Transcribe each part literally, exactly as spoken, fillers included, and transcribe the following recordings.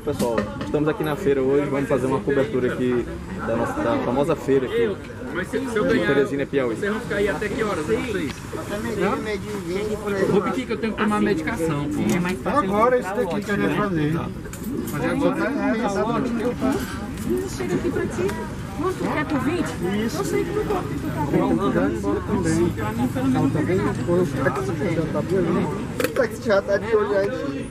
pessoal, estamos aqui na feira hoje, vamos fazer uma cobertura aqui da, nossa, da famosa feira aqui. Mas se, se eu ganhar, Teresina, Piauí. Vocês vão ficar aí até que horas? Eu não sei. Vou pedir que eu tenho que tomar assim, medicação. Pô. É mais fácil. Agora isso daqui que a gente vai fazer. Fazer agora. Chega aqui pra ti. Quanto quer por vinte? Isso. Eu sei que não pode. Vamos dar embora também. Pra mim, pelo menos. Também depois o táxi já tá de olho. O táxi já tá de olho aí.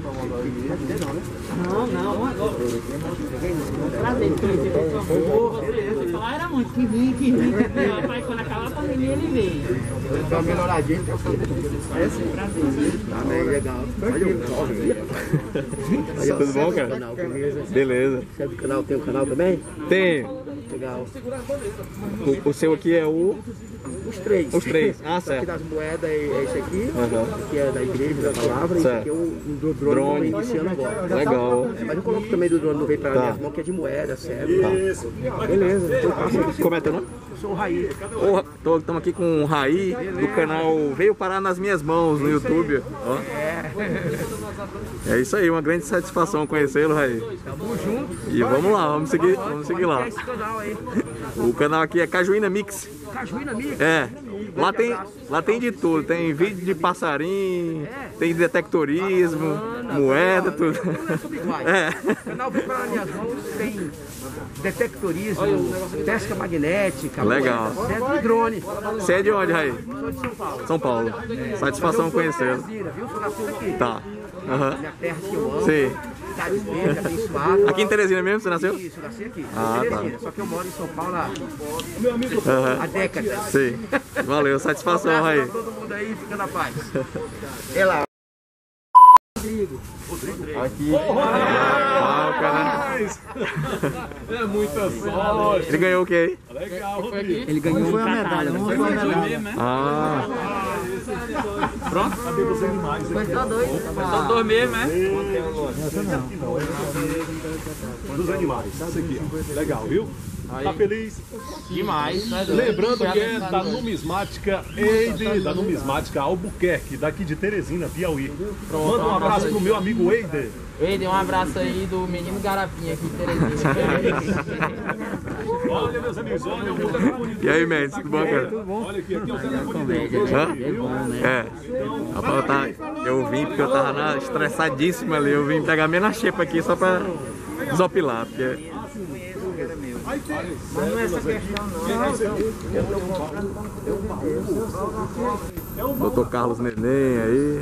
Não, não. Prazer, beleza. Falar era muito. Que vinha, que vinha. Meu pai, quando acabar a pandemia, ele veio. Tá melhoradinho. É sim. Prazer. Tá bem, legal. Tudo bom, cara? Beleza. Você é do canal? Tem um canal também? Tem. Legal. O, o seu aqui é o... Os três. Os três. Ah, Esse aqui certo. das moedas é esse aqui. Uhum. Esse aqui é da igreja, da palavra. E esse aqui é o do drone, Drone. que eu tô iniciando agora. Legal. É, mas eu coloco também do drone, não veio pra Tá. minhas mãos, que é de moeda, sério. Tá. Beleza. Eu faço. Como é teu nome? Eu sou o Raí. Estamos aqui com o Raí, do canal Veio Parar Nas Minhas Mãos, no YouTube. Ó. É isso aí, uma grande satisfação conhecê-lo, Raí. Tamo junto. E vamos lá, vamos seguir, vamos seguir lá. Esse canal aí. O canal aqui é Cajuína Mix. Cajuína Mix. É, lá tem, lá tem de tudo, tem vídeo de passarinho, tem detectorismo, moeda, tudo. É. O canal Veio Parar Nas Minhas Mãos tem detectorismo, pesca magnética, Legal. moeda, e drone. Você é de onde, Raí? Sou de São Paulo. São Paulo. Satisfação conhecê-lo. Viu? Sou nascido aqui. Tá. Aham. Minha terra que eu amo. Sim. Cidade verde, abençoada. Aqui em Teresina mesmo, você nasceu? Isso, eu nasci aqui. Ah, em tá. Teresina, só que eu moro em São Paulo há, Aham. há décadas. Sim. Valeu, satisfação, Um abraço Raí. pra todo mundo aí, fica na paz. É lá. Aqui. Ah, o cara. É muita sorte. Ele ganhou o que aí? Legal, Rodrigo. Ele ganhou uma medalha. Uma foi a medalha. Ah, Pronto? Cadê os animais aqui? Foi só dois. Só dois mesmo, né? Dos animais. Isso aqui, ó. Legal, viu? Tá feliz? Demais. Lembrando que é da numismática Eide, da numismática Albuquerque, daqui de Teresina, Piauí. Manda um abraço pro meu amigo Eider. Ei, dê um abraço aí do menino Garapinha aqui de Teresina. Olha, meus amigos, olha o telefone. e aí, Mendes, tudo bom, cara? Olha aqui, aqui é o telefone dele. Hã? É. Rapaz, eu, tava, eu vim porque eu tava na, estressadíssimo ali. Eu vim pegar menos xepa aqui só pra desopilar. Porque... Mas não é essa questão, não. doutor Carlos Neném aí.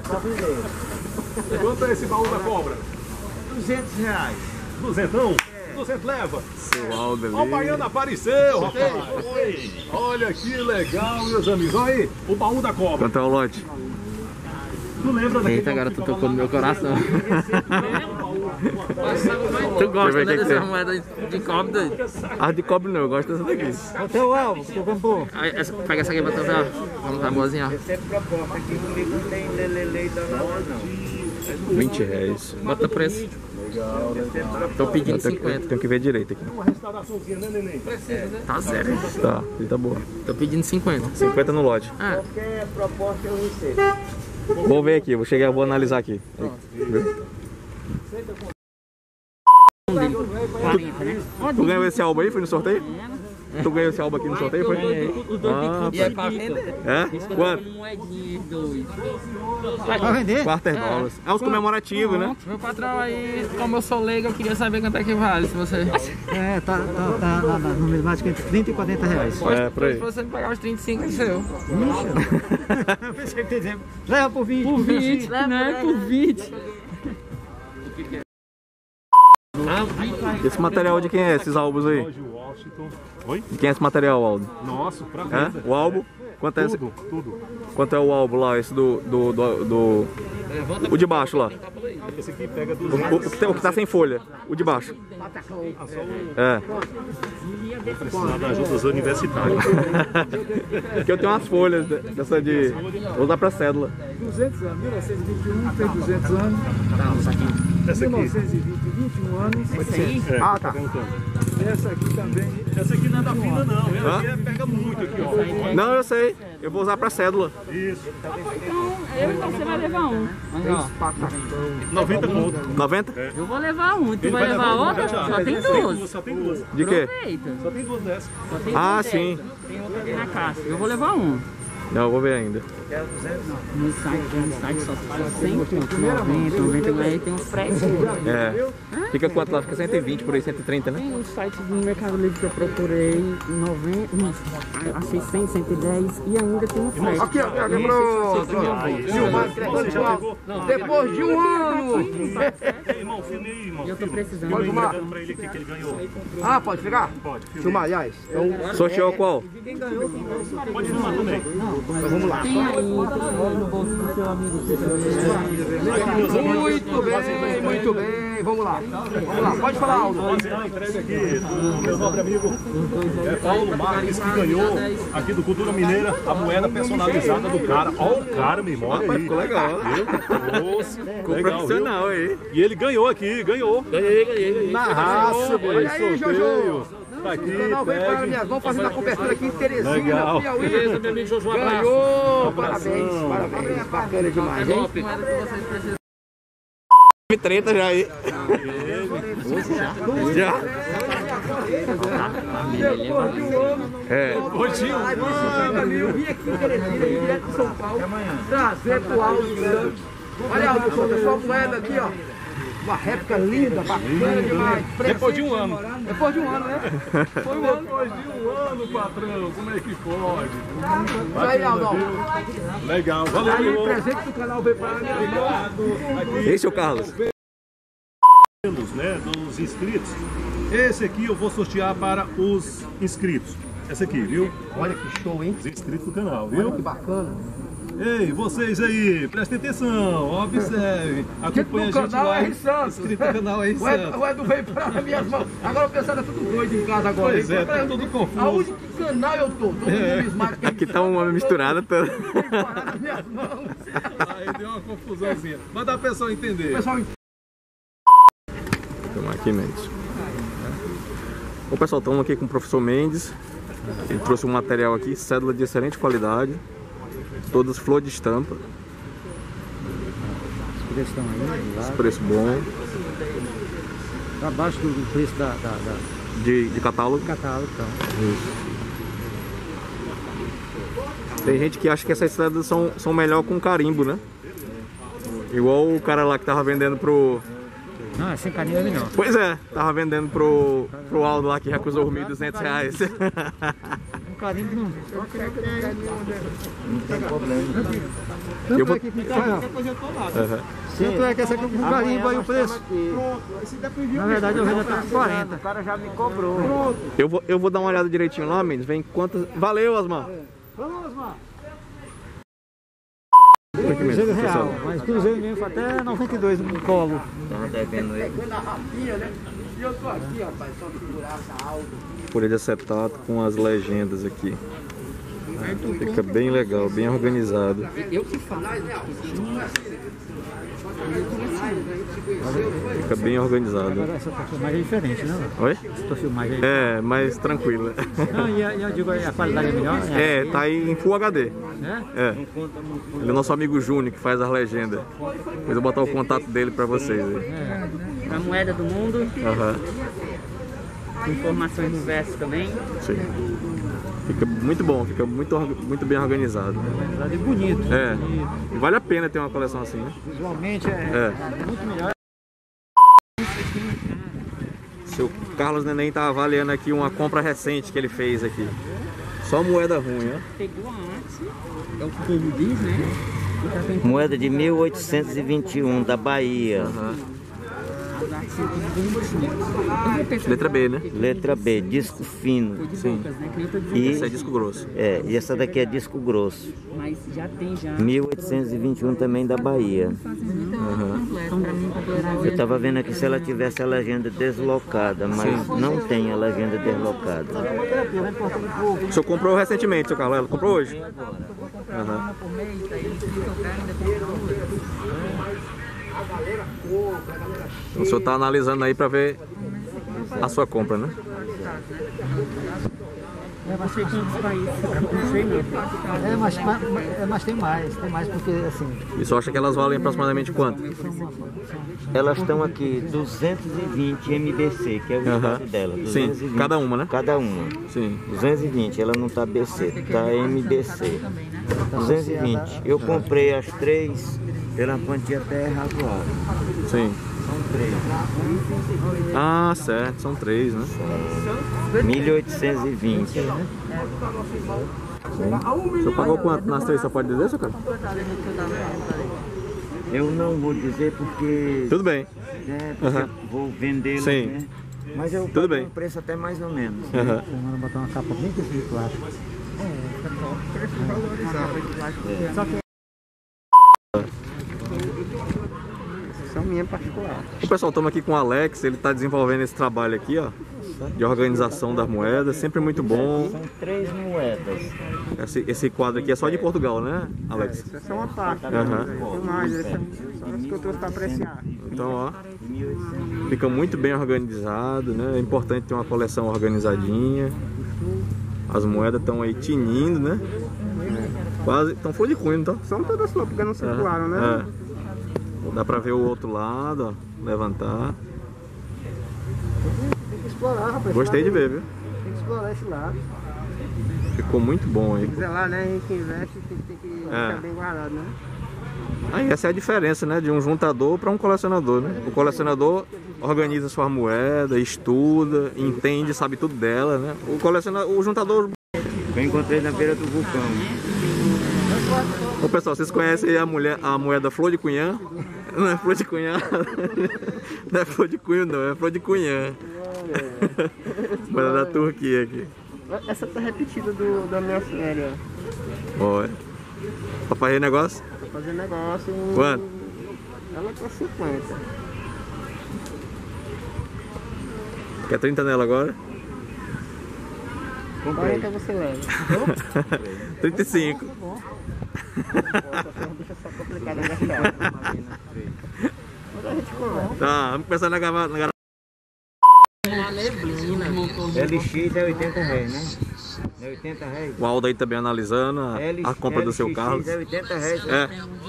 Quanto é esse baú da cobra? duzentos reais. Duzentão? Duzentos leva. Seu Aldo Ó, o ali. baiano apareceu, rapaz. Olha que legal, meus amigos. Olha aí, o baú da cobra. Quanto é o lote? Tu lembra daquele... Eita, agora tu tocou no meu coração. Tu Deixa eu gosta, ver né, o que que dessa tem. moeda de cobre, doido? Ah, de cobre não, eu gosto dessa daqui. Até o Elvo, que eu comprou. Aí, essa- Pega essa aqui pra tu ver, ó. Vamos dar boazinha, ó. Sempre proposta aqui comigo não tem lelelei da não. vinte reais. Bota o preço. Tô pedindo Eu tenho, cinquenta. tenho que ver direito aqui. Uma restauraçãozinha, né, neném? Tá zero. Tá, ele tá boa. Tô pedindo cinquenta. cinquenta no lote. Ah, Qualquer proposta eu recebo. Vou ver aqui, vou chegar, vou analisar aqui. Viu? Tu ganhou esse álbum aí? Foi no sorteio? Tu ganhou esse álbum aqui no sorteio? Foi? Ah, e é pra vender? é? Quanto? Moedinha, dois. Vai vender? Quarter dólares. É os comemorativos, né? Meu patrão aí, como eu sou leigo, eu queria saber quanto é que vale, se você... É, tá, tá, tá na, na numismática entre trinta e quarenta reais. É, por aí. Se você me pagar os trinta e cinco, é seu. Eu pensei que ia dizer, leva por vinte. Por vinte, né? Por vinte. Esse material de quem é, esses álbuns aí? George Washington. Oi? De quem é esse material, Aldo? Nossa, pra É? venda. O álbum? Quanto é, esse, Tudo, tudo. quanto é o álbum lá, esse do... do, do, do- o de baixo lá? Esse aqui pega O, duzentos. o, o que tá, o que tá sem folha? O de baixo? É. Precisar da ajuda dos universitários. Porque eu tenho umas folhas de- dessa de... Vou usar pra cédula. duzentos anos, mil novecentos e vinte e um, tem duzentos anos. Tá, isso aqui. Essa mil aqui. novecentos e vinte, vinte e um anos. Esse aí? É, Ah, tá. perguntando. Essa aqui também. Essa aqui não é da fina não, essa Hã? aqui é, pega muito aqui, ó. Não, eu sei. Eu vou usar pra cédula. Isso, Então, eu e você vai levar um. noventa conto. noventa? Eu vou levar um. Tu Ele vai levar uma, outra? já. Só tem Tem duas. Só tem duas. De quê? Aproveita. Só tem duas dessas. Só tem Ah, duas sim. dessas. Tem outra ali na caixa. Eu vou levar um. Não, eu vou ver ainda. No site, no site só só cem pontos, noventa, noventa, aí tem uns preços. É. Fica quanto lá? Fica cento e vinte por aí, cento e trinta, né? Tem um site do Mercado Livre que eu procurei, noventa, hum, achei cem, cento e dez e ainda tem um frete. Aqui, ó, aqui pro. Filmar, entregando. Depois de um ano. Ei, irmão, filme aí, irmão. Eu tô precisando. Filme aí, filmar. entregando pra ele aqui que ele ganhou. Ah, pode pegar? Pode, filme. Filmar, aliás. Então, Sorteou qual? Pode filmar também. vamos lá. Tem aí, tem aí no bolso do seu amigo. Muito bem, muito bem. Vamos lá. Vamos lá, pode falar, Aldo. Rapaziada, entrega aqui do meu nobre amigo é Paulo Marques, que ganhou aqui do Cultura Mineira a moeda personalizada do cara. Ó o cara, meu irmão, olha aí. Ficou legal. Nossa, Ficou legal, profissional aí. viu? E ele ganhou aqui, ganhou. Ganhei, ganhei, ganhei. Na raça, bicho. Olha aí, Sorteio. Tá aqui, O canal vem para pegue. minhas mãos fazendo a cobertura aqui em Teresina, Legal. Piauí. meu amigo Jojo, um abraço. Ganhou! Parabéns, parabéns. Bacana demais, hein? Me treta já aí. Já? Depois de um ano, É. eu vim aqui em Teresina, vim direto de São Paulo, trazer pro Aldo. Olha, Aldo, só sua moeda aqui, ó. Uma réplica linda, bacana demais. Depois de um ano. Depois de um ano, né? Foi um ano. Depois de um ano, patrão, como é que pode? Isso aí, Aldo. Legal, valeu, Aí, irmão. presente do canal veio para minha irmã. Esse é o Carlos. Né, dos inscritos. Esse aqui eu vou sortear para os inscritos. Esse aqui, viu? Olha que show, hein? Os inscritos do canal, Olha que viu? bacana. Ei, vocês aí, prestem atenção, observem. Acompanha a No gente canal lá. R. Santos. Inscrito no canal R. O Edu, Santos. o Edu veio para minhas mãos. Agora o pessoal tá tudo doido em casa agora. Pois hein? é, tá tudo confuso. Aonde que canal eu tô? Todo numismático. Aqui tá uma misturada toda. Veio parar nas minhas mãos. Aí deu uma confusãozinha. Mas dá a pessoa entender. Pessoal, Vamos aqui, Mendes. Bom, pessoal, estamos aqui com o professor Mendes. Ele trouxe um material aqui, cédula de excelente qualidade. Todas flor de estampa. os preços estão aí, lá, Preço bom. abaixo do preço da, da, da De, de catálogo. catálogo. Então. Tem gente que acha que essas cédulas são, são melhor com carimbo, né? Igual o cara lá que tava vendendo pro... Não, sem carinho é melhor. Pois é, tava vendendo pro, pro Aldo lá que recusou os mil e duzentos reais. Um carimbo não. Não tem problema. Eu vou... Uhum. Tanto é que essa aqui com carimbo aí o preço. Na verdade eu vendo até por quarenta. O cara já me cobrou. Eu vou, eu vou dar uma olhada direitinho lá, Mendes. Vem quantas... Valeu, Osmar. Vamos, Osmar. Cruzeiro Real, mas cruzeiro mesmo foi até noventa e dois no colo. Folha de acetato com as legendas aqui. Fica bem legal, bem organizado. Eu que falo. Fica bem organizado. Agora essa filmagem é diferente, né? Oi? Essa filmagem aí. É, mais tranquila. Não, e a- e eu digo, a qualidade é melhor? É, tá aí em Full H D. Né? É. Ele é nosso amigo Júnior que faz as legendas. Depois eu vou botar o contato dele pra vocês aí. A moeda do mundo, Aham, informações no verso também. sim. Fica muito bom, fica muito, orga- muito bem organizado. É bonito. É, e vale a pena ter uma coleção assim, né? Visualmente é, É. muito melhor. Seu Carlos Neném tá avaliando aqui uma compra recente que ele fez aqui. Só moeda ruim, ó. Pegou a arte, é o que o povo diz, né? E tá tentando Moeda de mil oitocentos e vinte e um da Bahia. as artes bem bonitinhas. Eu vou pensar Letra B, né? Letra B, disco fino. de bocas, né? Que eu tô dizendo, E, Esse é disco grosso. é, e essa daqui é disco grosso. mas já tem já. mil oitocentos e vinte e um também da Bahia. Então, pra mim, completar Eu tava vendo aqui se ela tivesse a legenda deslocada, mas não tem a legenda deslocada. O senhor comprou recentemente, seu Carlos? Ela comprou hoje? Aham. O senhor está analisando aí para ver a sua compra, né? É, mas tem quantos países? Não sei não. É, mas, mas, mas tem mais, tem mais porque assim... E você acha que elas valem aproximadamente quanto? Elas estão aqui duzentos e vinte M B C, que é o estado dela. Sim, cada uma, né? Cada uma. Sim. duzentos e vinte, ela não tá B C, tá M B C. duzentos e vinte. Eu comprei as três pela quantia até razoável. Sim. São três. Ah, certo, são três, né? mil oitocentos e vinte. O senhor pagou quanto nas três, você pode dizer, seu cara? Eu não vou dizer porque... Tudo bem. É, porque Uhum. eu vou vendê-lo, Sim. né? Mas eu Tudo pago bem. um preço até mais ou menos. Uhum. Vamos botar uma capa bem que de plástico. Só que... São minha particular. O pessoal, estamos aqui com o Alex, ele está desenvolvendo esse trabalho aqui, ó, de organização das moedas, sempre muito bom. São três moedas. Esse, esse quadro aqui é só de Portugal, né, Alex? Essa é só uma parte. Uhum. Tem mais, esse é só as que eu trouxe para apreciar. Então, ó, fica muito bem organizado, né? É importante ter uma coleção organizadinha. As moedas estão aí tinindo, né? Quase, estão folha de cunho, então. São todas flores, porque não circularam, né? É. Dá pra ver o outro lado, ó, levantar. Tem que explorar, rapaz. Gostei de ver, viu? Tem que explorar esse lado. Ficou muito bom aí. Tem que zelar, né? A gente investe, tem, tem que É. ficar bem guardado, né? Aí essa é a diferença, né, de um juntador para um colecionador, né? O colecionador organiza sua moeda, estuda, entende, sabe tudo dela, né? O colecionador, o juntador... Eu encontrei na beira do vulcão. Ô pessoal, vocês conhecem a, mulher, a moeda flor de cunhã? Não é flor de cunhã, não é flor de cunho não, é flor de cunhã. Moeda da Turquia aqui. Essa tá repetida do, da minha série, ó. Olha. Pra fazer negócio? Pra fazer negócio. Em... Quanto? Ela tá cinquenta. Quer trinta nela agora? quarenta você leva. trinta e cinco. Deixa só complicado a gastar. Mas a gente conversa. Tá, vamos começar na gravata. L X é oitenta reais, né? É oitenta reais. O Aldo aí também analisando a, L- a compra do seu Carlos. é oitenta reais. É.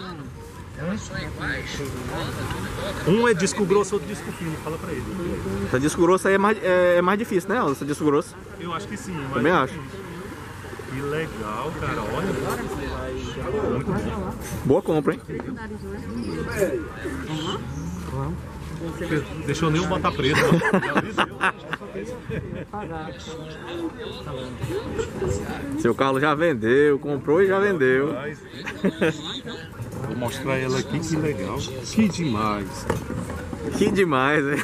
Um é disco grosso, outro disco fino. Fala pra ele. Essa disco grosso aí é mais, é, é mais difícil, né, Aldo? Essa disco grosso. Eu acho que sim. Mas Também acho. que legal, cara. Olha. Muito bom. Boa compra, hein? Deixou nem eu botar preto. Seu Carlos já vendeu, comprou e já vendeu. Vou mostrar ela aqui, que legal. Que demais. Que demais, hein?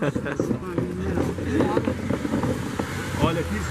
Olha aqui.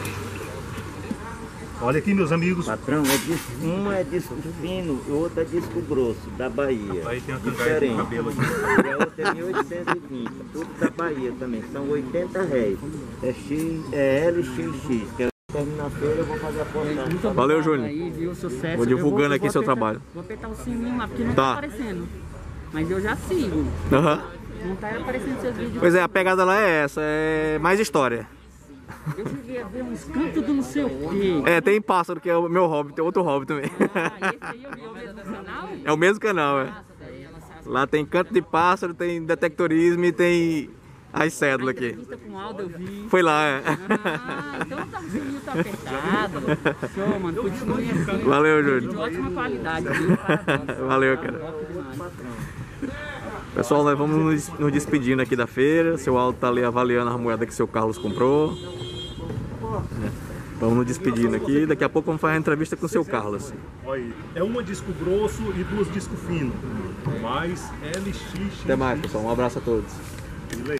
Olha aqui, meus amigos. Patrão, é disco, um é disco fino e o outro é disco grosso, da Bahia. Aí tem a cangaia Diferente. do cabelo aqui. E a outra é mil oitocentos e vinte, tudo da Bahia também, são oitenta reais. É, X, é L X X, que é terminar-feira eu vou fazer a postagem. Valeu, Júnior. Aí, viu? Sucesso. Vou divulgando Eu vou- aqui vou seu apertar- trabalho. Vou apertar o sininho lá, porque não Tá. tá aparecendo. Mas eu já sigo. Aham. Não tá aparecendo seus vídeos. Pois é, a pegada lá é essa, é mais história. Eu cheguei a ver uns cantos do não sei o quê. É, tem pássaro, que é o meu hobby, tem outro hobby também. Ah, esse aí eu vi, é o mesmo canal? É o mesmo canal, é. Nossa, aí ela sabe. Lá tem canto de pássaro, tem detectorismo e tem as cédulas aqui. Entrevista com o Aldo eu vi. Foi lá, é. Ah, então tá, o sininho tá apertado. Show, mano. Continue assim. Valeu, De Júnior. ótima qualidade, viu? Parabéns. Valeu, cara. Top demais. Pessoal, nós vamos nos, nos despedindo aqui da feira. Seu Aldo tá ali avaliando a moeda que seu Carlos comprou. É. Vamos nos despedindo aqui. Daqui a pouco vamos fazer a entrevista com o seu Carlos. Olha aí. É uma disco grosso e duas disco fino. Mais L X. Até mais, pessoal. Um abraço a todos.